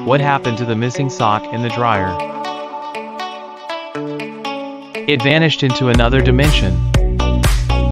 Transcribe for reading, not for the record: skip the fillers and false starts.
What happened to the missing sock in the dryer? It vanished into another dimension.